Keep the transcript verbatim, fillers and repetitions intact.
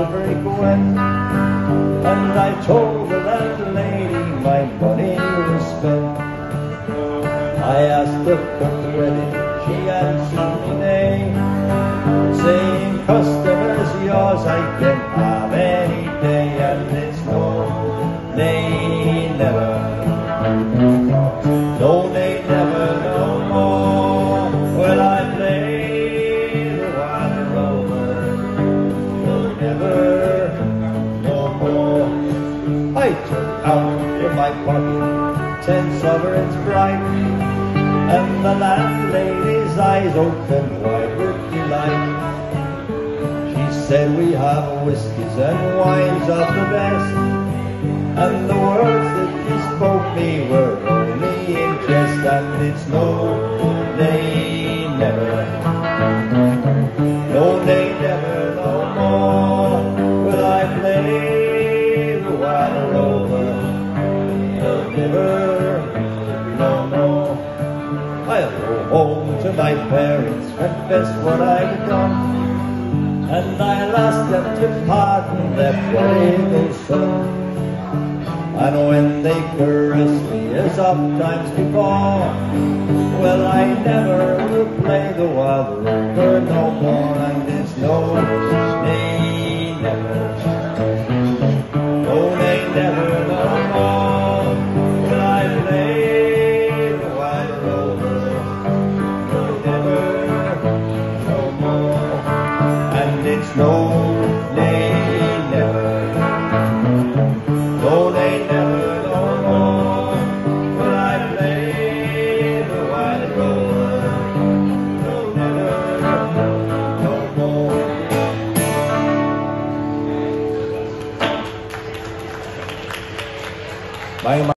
fabric wet, and I told the landlady my money was spent. I asked her for credit, she answered me nay, saying customers yours I can have any day, and it's no, nay, never, no, nay, never, no more will I play the Wild Rover, no, never, no more. I took out of my pocket ten sovereigns bright, and the landlady's eyes opened wide with delight. She said, we have whiskies and wines of the best, and the words that you spoke me were only interest, and it's no, nay, never, no, nay, never, no more will I play the Wild Rover, no, never, no more. I'll go home to my parents, confess what I've done, and I'll ask them to pardon their prodigal son. And when they caress me as oft times before, well, I never will play the Wild Rover no more, and it's no, nay, never, no, nay, never, no more will I play the Wild Rover, no, never, no more, and it's no, nay, never, no, nay, never, no more will I play the Wild Rover, no, never, no more. Bye.